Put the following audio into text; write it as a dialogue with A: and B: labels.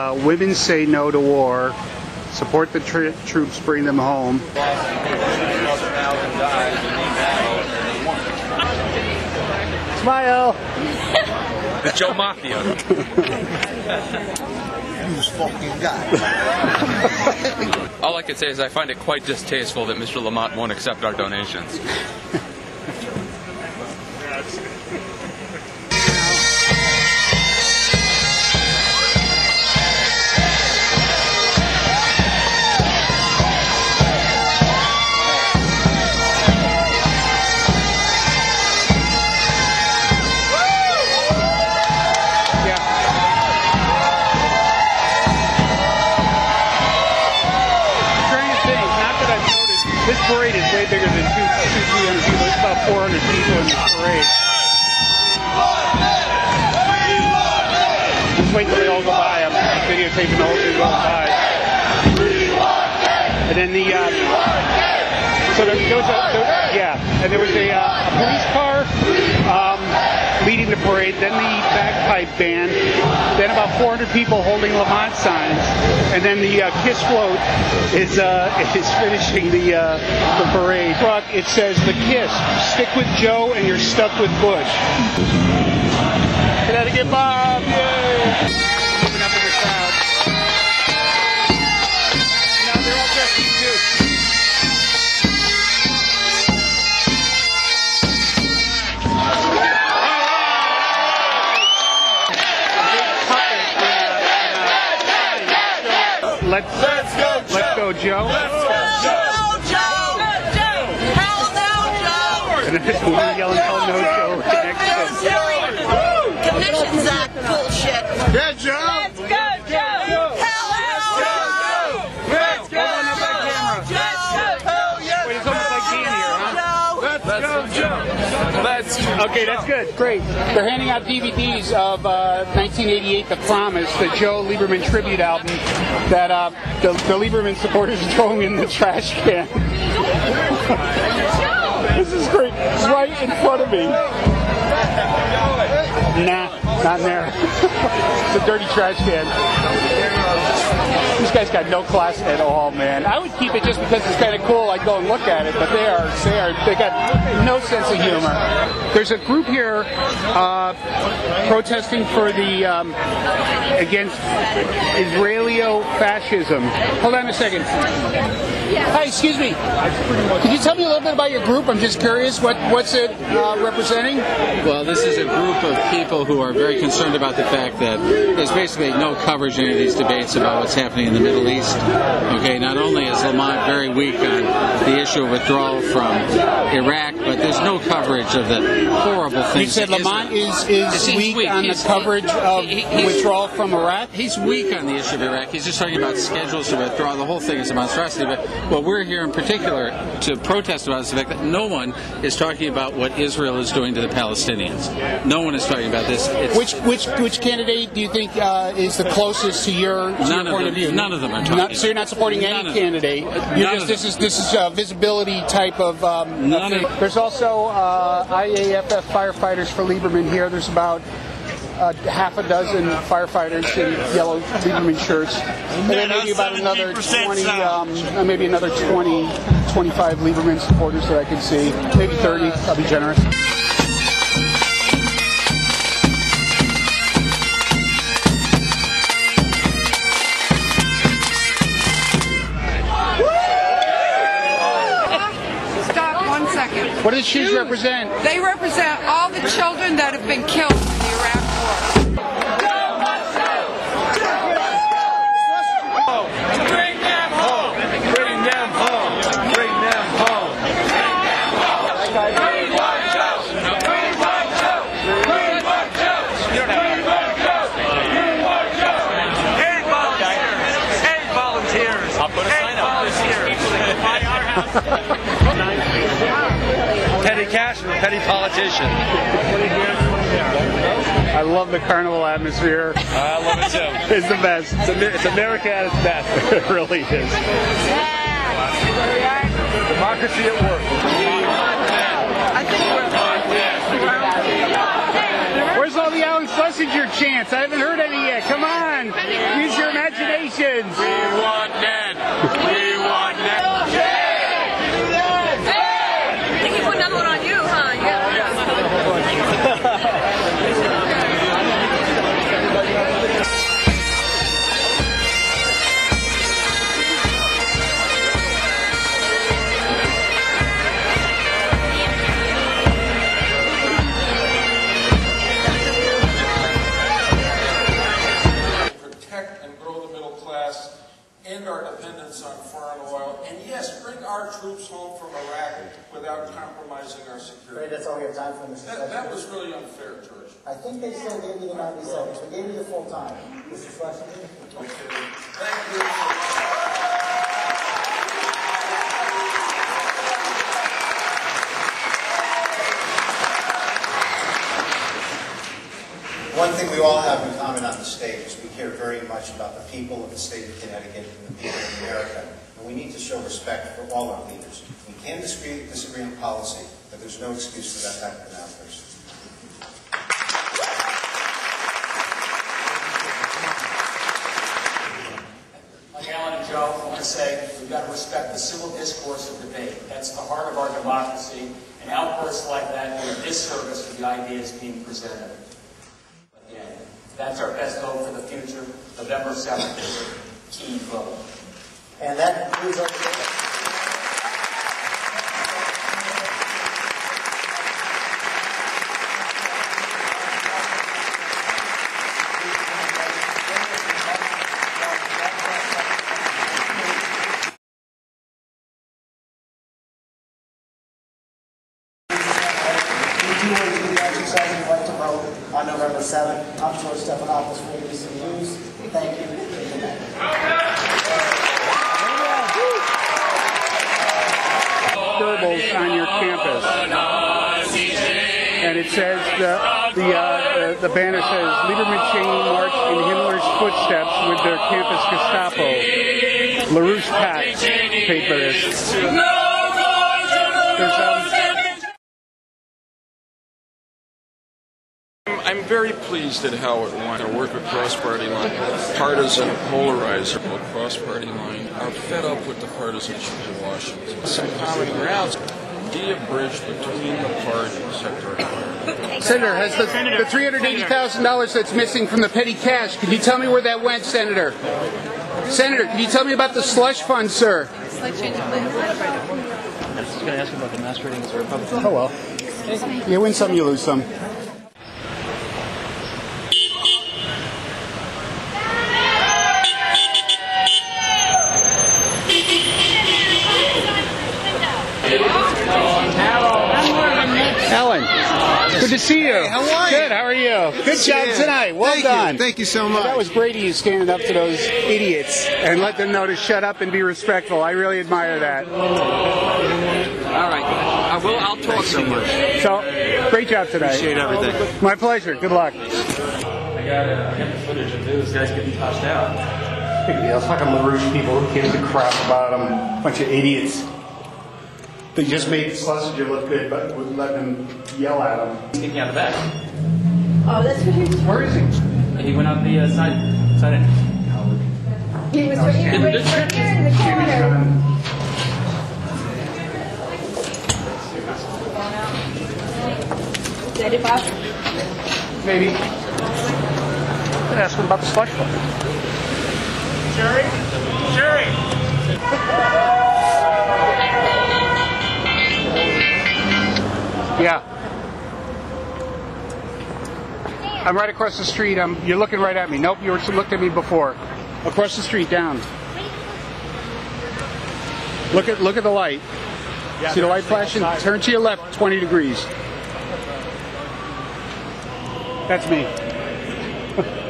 A: Women Say No to War. Support the troops, bring them home. Smile!
B: The Joe Mafia.
C: You fucking guy.
B: All I can say is I find it quite distasteful that Mr. Lamont won't accept our donations.
A: This parade is way bigger than 300 people. It's about 400 people in this parade. Just wait till they all go by. I'm videotaping the whole thing going by. And then so there was a police car leading the parade, then the bagpipe band, then about 400 people holding Lamont signs, and then the KISS float is finishing the parade. It says the KISS, stick with Joe and you're stuck with Bush. Connecticut Bob, yay! Moving up in the crowd. Now they're all dressed in suits. Let's go, Joe.
D: Let's go, Joe. Hell no, Joe.
A: And then this woman yelling, hell no, Joe.
D: Commissions Act bullshit.
C: Yeah, Joe.
D: Let's go, Joe. Hell no, Joe.
C: Let's go,
A: Hell yes. Wait, it's almost like being here, huh?
C: Let's go, Joe.
A: Okay, that's good. Great. They're handing out DVDs of 1988, The Promise, the Joe Lieberman tribute album that the Lieberman supporters are throwing in the trash can. This is great. It's right in front of me. Nah, not in there. It's a dirty trash can. These guys got no class at all, man. I would keep it just because it's kind of cool. I'd go and look at it, but they got no sense of humor. There's a group here protesting for the against Israeli-fascism. Hold on a second. Hi, excuse me. Could you tell me a little bit about your group? I'm just curious. What's it representing?
E: Well, this is a group of people who are very concerned about the fact that there's basically no coverage in any of these debates about what's happening in the Middle East. Okay, not only is Lamont very weak on the issue of withdrawal from Iraq, but there's no coverage of the horrible things.
A: You said Lamont is weak on the coverage of withdrawal from Iraq?
E: He's weak on the issue of Iraq. He's just talking about schedules to withdraw. The whole thing is a monstrosity. But what we're here in particular to protest about is the fact that no one is talking about what Israel is doing to the Palestinians. No one is talking about this.
A: Which candidate do you think is the closest to your point of view?
E: None of them are talking.
A: So you're not supporting any candidate. This is a visibility type of thing. There's also IAFF firefighters for Lieberman here. There's about half a dozen firefighters in yellow Lieberman shirts, and then maybe about another 20, maybe another 20, 25 Lieberman supporters that I can see. Maybe 30. I'll be generous. What do the shoes represent?
F: They represent all the children that have been killed in the Iraq War.
C: Bring them home. Bring them home. Bring them home. Bring one Joe. Bring one Joe. Bring one Joe. Bring one Joe. Bring one Joe. Hey volunteers. Hey volunteers. I'll put a sign up. Buy our house. Petty cash and a petty politician.
A: I love the carnival atmosphere.
C: I love it too.
A: It's the best.
C: It's America at its best.
A: It really is.
C: Democracy at work.
A: Where's all the Alex Schlesinger chants? I haven't heard any yet. Come on. Use your imagination.
G: troops home from Iraq without compromising our security.
H: That's all we have time for, Mr. President.
G: That was really unfair, George.
H: I think they still gave you the 90 seconds. We gave you the full time. Mr. Schlesinger?
G: Okay. Thank you.
I: One thing we all have in common on the state is we care very much about the people of the state of Connecticut and the people of America. And we need to show respect for all our leaders. We can disagree on policy, but there's no excuse for that type of an outburst.
J: Like Alan and Joe, I want to say we've got to respect the civil discourse of debate. That's the heart of our democracy, and outbursts like that do a disservice to the ideas being presented. Again, that's our best vote for the future. November 7th is a key vote.
H: And that concludes our debate. Exercising the right to vote on November 7th. I'm George Stephanopoulos for ABC News. Thank you. Good night.
A: Goebbels on your campus, and it says the banner says Lieberman chain marched in Himmler's footsteps with their campus Gestapo. LaRouche Pact paid for this.
G: I'm very pleased at how it went. I work with cross-party line, partisan polarizer, cross-party line. I'm fed up with the partisanship in Washington. Some common grounds. Be a bridge between the parties that are required.
A: Senator, has the $380,000 that's missing from the petty cash, can you tell me where that went, Senator? Senator, can you tell me about the slush fund, sir?
K: I was going to ask about the masquerading as a Republican.
A: Oh well. You win some, you lose some. Ellen, good to see you.
L: Hey, how are you?
A: Good, how are you? Good job tonight. Well done.
L: Thank you so much.
A: That was great of you standing up to those idiots and let them know to shut up and be respectful. I really admire that.
L: All right. I'll talk so much.
A: So, great job tonight.
L: Appreciate everything.
A: My pleasure. Good luck.
K: I got the footage of those guys getting tossed out.
A: Big deal. Fucking LaRouche people who gives a crap about them. Bunch of idiots. They just made Schlesinger look good, but wouldn't let them yell at him.
K: He's kicking out the back.
D: Oh, that's what he was.
A: Where is he?
K: He went out the side entrance.
D: He was right here in the corner. Is that it, Bob?
A: Maybe. Ask him about the slush fund.
C: Sherry?
A: Yeah. I'm right across the street. You're looking right at me. Nope, you looked at me before. Across the street, down. Look at the light.
K: Yeah,
A: see the light flashing? Turn to your left, 20 degrees. That's me.